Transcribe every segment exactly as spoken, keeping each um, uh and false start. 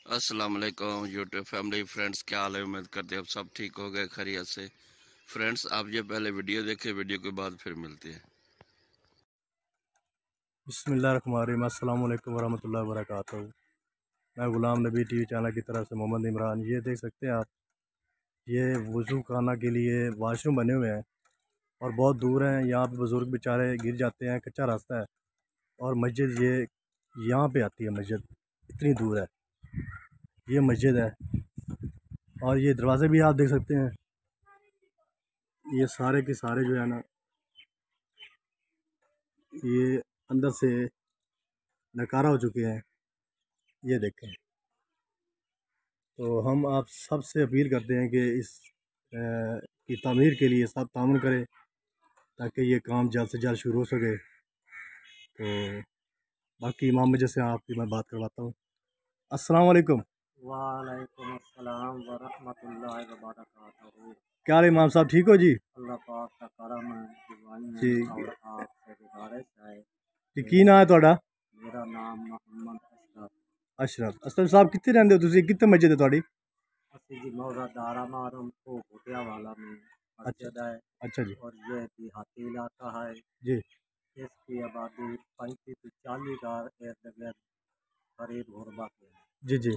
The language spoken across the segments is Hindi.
अस्सलाम वालेकुम यूट्यूब फैमिली फ्रेंड्स, क्या हाल है। उम्मीद करते हैं आप सब ठीक हो गए, खैरियत से। फ्रेंड्स, आप ये पहले वीडियो देखें, वीडियो के बाद फिर मिलती है। बिस्मिल्लाहिर्रहमानिर्रहीम। अस्सलाम वालेकुम वरहमतुल्लाहि वबरकातुहू। मैं गुलाम नबी टीवी चैनल की तरफ से मोहम्मद इमरान। ये देख सकते हैं आप, ये वज़ू खाना के लिए वाशरूम बने हुए हैं और बहुत दूर हैं। यहाँ पे बुज़ुर्ग बेचारे गिर जाते हैं, कच्चा रास्ता है। और मस्जिद ये यहाँ पे आती है, मस्जिद इतनी दूर है। ये मस्जिद है और ये दरवाज़े भी आप देख सकते हैं। ये सारे के सारे जो है ना, ये अंदर से नकारा हो चुके हैं। ये देखें। तो हम आप सब से अपील करते हैं कि इस अ, की तामीर के लिए सब ताउन करें ताकि ये काम जल्द से जल्द शुरू हो सके। तो बाकी इमाम मस्जिद से आपकी मैं बात करवाता हूँ। अस्सलाम वालेकुम। वालेकुम अस्सलाम वरहमतुल्लाहि वबरकातुहू। क्या हाल है इमाम साहब, ठीक हो जी? अल्लाह पाक का करम है, दुआएं जी हैं और आपसे गुजारिश है जी, कि की नाम है ਤੁਹਾਡਾ? मेरा नाम मोहम्मद अशरफ। अशरफ। अशरफ साहब कितने रहंदे हो तुसीं? कितने मस्जिद है ਤੁਹਾਡੀ? ਅਸੀਂ जी मौजा दारा मारूम को भुटिया वाला में अच्छा मस्जिद है अच्छा जी। और ये देहाती इलाका है। जी इसकी आबादी पैंतीस से चालीस हज़ार इर्द गिर्द करीब गुरबा के हैं, जी जी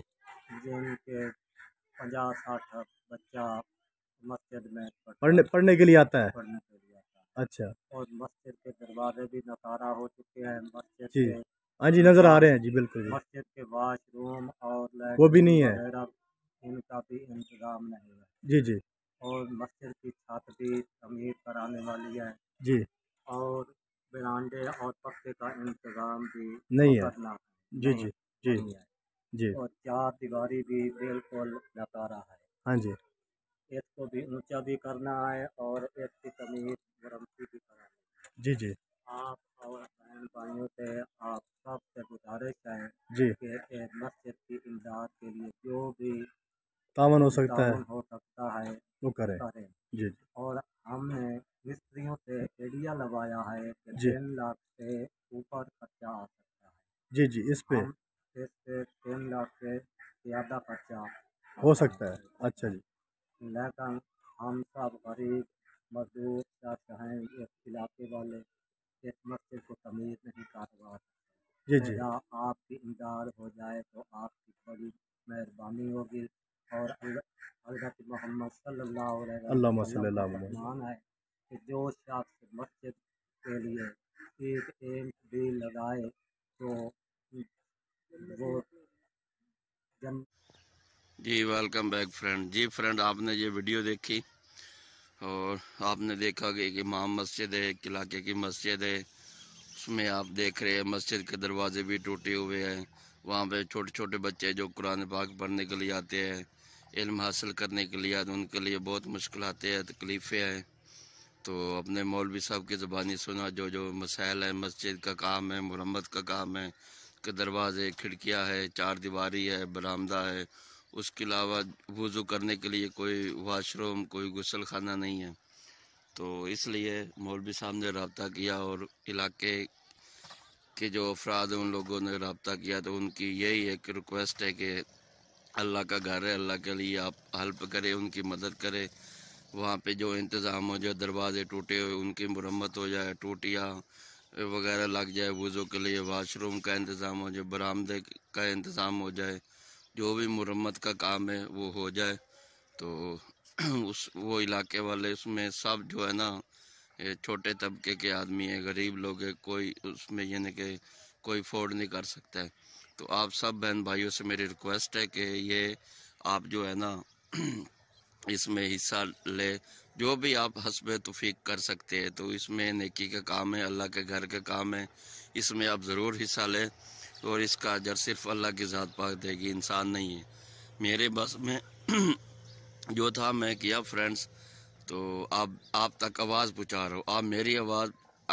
जिनके पचास साठ बच्चा मस्जिद में पढ़ता पढ़ने पढ़ने के लिए आता है। पढ़ने के लिए आता है। अच्छा और मस्जिद के दरवाजे भी नकारा हो चुके हैं। मस्जिद जी। के हाँ जी, नज़र आ वाश रहे हैं जी, बिल्कुल जी। मस्जिद के वाशरूम और वो भी लैट्रिन नहीं है। वगैरह इनका भी इंतज़ाम नहीं है। जी जी और मस्जिद की छत भी तमीर कराने वाली है जी। और बरामदे और पक्के का इंतज़ाम भी नहीं है। करना है। जी नहीं जी जी नहीं है। जी। और चार दीवारी भी बिल्कुल नकारा है। हाँ जी इसको भी ऊंचा भी करना है और इसकी तमीर मरम्मती भी करानी है। जी जी आप और बहन भाइयों से आप सबसे गुजारिश है जी। कि एक मस्जिद की इमदाद के लिए जो भी तावन हो सकता है ताउन हो सकता है वो करें। करें। जी जी और हमने मिस्त्रियों से एरिया लगवाया है कि जी तीन लाख से ऊपर खर्चा आ सकता है। जी जी। इस पे हम इससे तीन लाख से ज़्यादा खर्चा हो आता सकता है। है। अच्छा जी। लेकिन हम सब गरीब मजदूर या चाहें इस इलाके वाले इस मस्जिद को तमीर नहीं करवा जी सकते। जी। लिहाजा आपकी इमदाद हो जाए तो आपकी बड़ी मेहरबानी होगी। और हज़रत मोहम्मद सल्लल्लाहु अलैहि अल्लाहुम्मा वसल्लम सल्ली का अला मोहम्मद। फरमान है कि जो शख्स मस्जिद के लिए एक ईंट भी लगाए तो वो जन जी वेलकम बैक फ्रेंड। जी फ्रेंड, आपने ये वीडियो देखी और आपने देखा कि कि इमाम मस्जिद है, एक इलाके की मस्जिद है। उसमें आप देख रहे हैं मस्जिद के दरवाजे भी टूटे हुए हैं। वहाँ पे छोटे छोटे बच्चे जो कुरान पाक पढ़ने के लिए आते हैं, इल्म हासिल करने के लिए आते हैं, उनके लिए बहुत मुश्किल आते हैं, तकलीफ़ें हैं। तो अपने मौलवी साहब की ज़बानी सुना जो जो मसाइल है, मस्जिद का काम है, मुरम्मत का काम है, के दरवाजे खिड़कियां है, चार दीवारी है, बरामदा है। उसके अलावा वज़ू करने के लिए कोई वाशरूम, कोई गुसल खाना नहीं है। तो इसलिए मौलवी साहब ने रब्ता किया और इलाके के जो अफराद हैं उन लोगों ने रब्ता किया। तो उनकी यही एक रिक्वेस्ट है कि अल्लाह का घर है, अल्लाह के लिए आप हेल्प करें, उनकी मदद करें। वहाँ पे जो इंतज़ाम हो जाए, दरवाजे टूटे हुए उनकी मुरम्मत हो जाए, टूटियाँ वगैरह लग जाए, वज़ू के लिए वाशरूम का इंतज़ाम हो जाए, बरामदे का इंतज़ाम हो जाए, जो भी मुरम्मत का काम है वो हो जाए। तो उस वो इलाके वाले उसमें सब जो है ना, ये छोटे तबके के आदमी है, गरीब लोग है, कोई उसमें यानी कि कोई अफोर्ड नहीं कर सकता है। तो आप सब बहन भाइयों से मेरी रिक्वेस्ट है कि ये आप जो है ना इसमें हिस्सा ले, जो भी आप हस्बे तौफीक कर सकते हैं। तो इसमें नेकी का काम है, अल्लाह के घर का काम है, इसमें आप ज़रूर हिस्सा लें। और इसका अजर सिर्फ अल्लाह की ज़ात पाक देगी, इंसान नहीं है। मेरे बस में जो था मैं किया फ्रेंड्स। तो आप आप तक आवाज़ पहुँचा रहा हूँ, आप मेरी आवाज़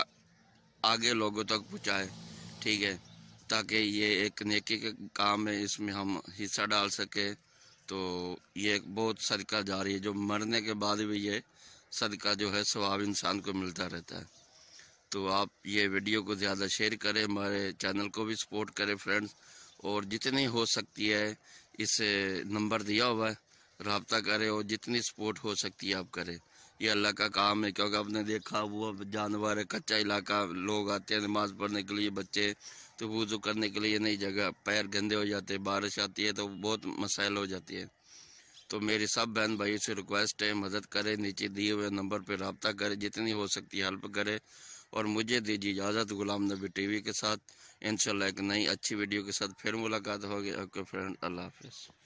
आगे लोगों तक पहुँचाए, ठीक है, ताकि ये एक नेकी का काम है, इसमें हम हिस्सा डाल सके। तो ये एक बहुत सदका जारी है, जो मरने के बाद भी ये सदका जो है सवाब इंसान को मिलता रहता है। तो आप ये वीडियो को ज़्यादा शेयर करें, हमारे चैनल को भी सपोर्ट करें फ्रेंड्स। और जितनी हो सकती है इस नंबर दिया हुआ है, रब्ता करें और जितनी सपोर्ट हो सकती है आप करें। ये अल्लाह का काम है, क्योंकि आपने देखा वो जानवर है, कच्चा इलाका, लोग आते हैं नमाज़ पढ़ने के लिए, बच्चे तो वज़ू करने के लिए नई जगह, पैर गंदे हो जाते हैं, बारिश आती है तो बहुत मसाइल हो जाती है। तो मेरी सब बहन भाई से रिक्वेस्ट है, मदद करें, नीचे दिए हुए नंबर पर रब्ता करें, जितनी हो सकती है हेल्प करें। और मुझे दीजिए इजाज़त गुलाम नबी टीवी के साथ। इंशाल्लाह एक नई अच्छी वीडियो के साथ फिर मुलाकात होगी। आपके फ्रेंड, अल्लाह हाफिज़।